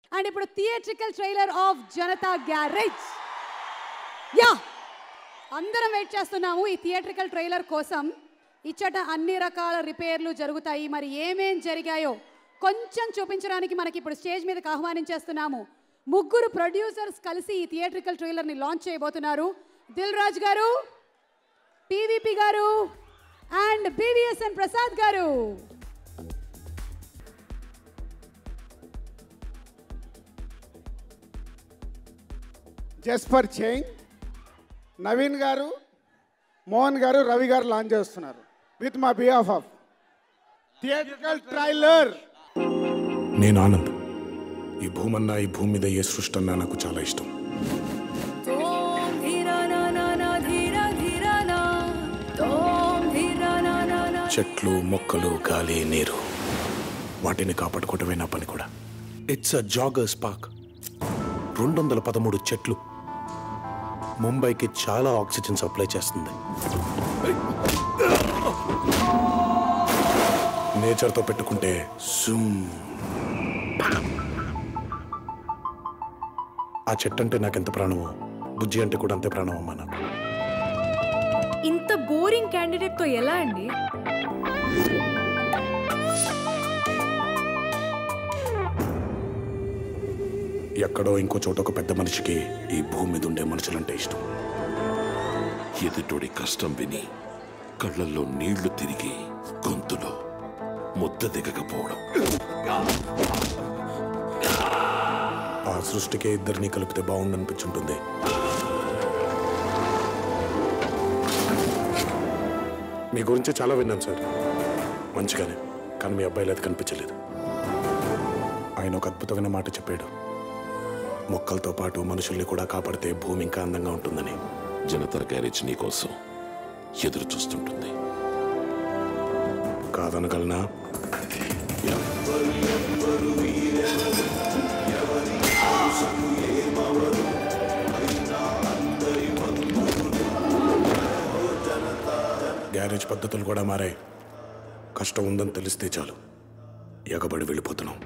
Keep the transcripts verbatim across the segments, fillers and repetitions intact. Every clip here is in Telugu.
అండ్ ఇప్పుడు theatrical trailer of Janatha Garage. Yeah అందరం వెయిట్ చేస్తున్నాము ఈ థియేట్రికల్ ట్రైలర్ కోసం. ఇచ్చట అన్ని రకాల రిపేర్లు జరుగుతాయి. మరి ఏమేం జరిగాయో కొంచెం చూపించడానికి మనకి ఇప్పుడు స్టేజ్ మీదకి ఆహ్వానించేస్తున్నాము. ముగ్గురు ప్రొడ్యూసర్స్ కలిసి ఈ థియేట్రికల్ ట్రైలర్ని లాంచ్ చేయబోతున్నారు. దిల్ రాజు గారు, పీవీపీ గారు అండ్ బీవీఎస్ఎన్ ప్రసాద్ గారు. జస్ట్ ఫర్ చేంజ్ నవీన్ గారు, మోహన్ గారు, రవి గారు లాంచ్ చేస్తున్నారు విత్ మా బిహాఫ్ ఆఫ్ థియేట్రికల్ ట్రైలర్. నేను ఆనంద్. ఈ భూమన్నా, ఈ భూమి మీద ఏ సృష్టి అన్నా నాకు చాలా ఇష్టం. చెట్లు, మొక్కలు, గాలి, నీరు, వాటిని కాపాడుకోవటమే నా పని కూడా. It's a joggers park. రెండు వందల పదమూడు చెట్లు ముంబైకి చాలా ఆక్సిజన్ సప్లై చేస్తుంది. నేచర్తో పెట్టుకుంటే జూమ్. ఆ చెట్టు అంటే నాకెంత ప్రాణమో, బుజ్జి అంటే కూడా అంతే ప్రాణం అమ్మా నాకు. ఇంత బోరింగ్ క్యాండిడేట్ తో ఎలా అండి? ఎక్కడో ఇంకో చోట ఒక పెద్ద మనిషికి ఈ భూమి మీద ఉండే మనుషులంటే ఇష్టం. ఎదుటోడి కష్టం విని కళ్ళల్లో నీళ్లు తిరిగి గొంతులో ముద్ద దిగకపోవడం. ఆ సృష్టికే ఇద్దరిని కలిపితే బాగుండనిపించుంటుంది. మీ గురించి చాలా విన్నాను సార్, మంచిగానే. కానీ మీ అబ్బాయిలు అది కనిపించలేదు. ఆయన ఒక అద్భుతమైన మాట చెప్పాడు, మొక్కలతో పాటు మనుషుల్ని కూడా కాపాడితే భూమి ఇంకా అందంగా ఉంటుందని. జనతా గ్యారేజ్ నీ కోసం ఎదురు చూస్తుంటుంది. కాదనగలనా? గ్యారేజ్ పద్ధతులు కూడా మారాయి. కష్టం ఉందని తెలిస్తే చాలు ఎగబడి వెళ్ళిపోతున్నాం.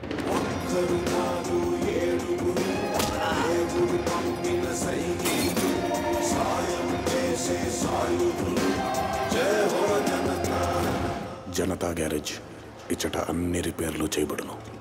జనతా గ్యారేజ్ ఇచ్చట అన్ని రిపేర్లు చేయబడును.